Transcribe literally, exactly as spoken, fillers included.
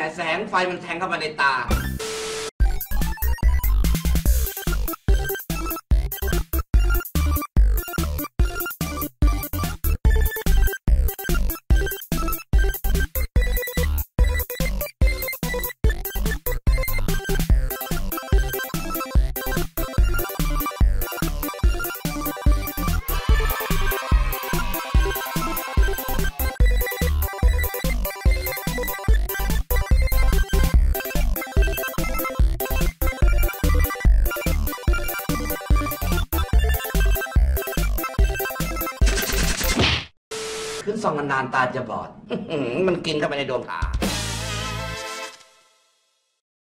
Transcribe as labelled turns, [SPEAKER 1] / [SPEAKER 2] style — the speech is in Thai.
[SPEAKER 1] แสงไฟมันแทงเข้ามาในตาขึ้นส่องนานๆตาจะบอด มันกินเข้าไปในดวงตา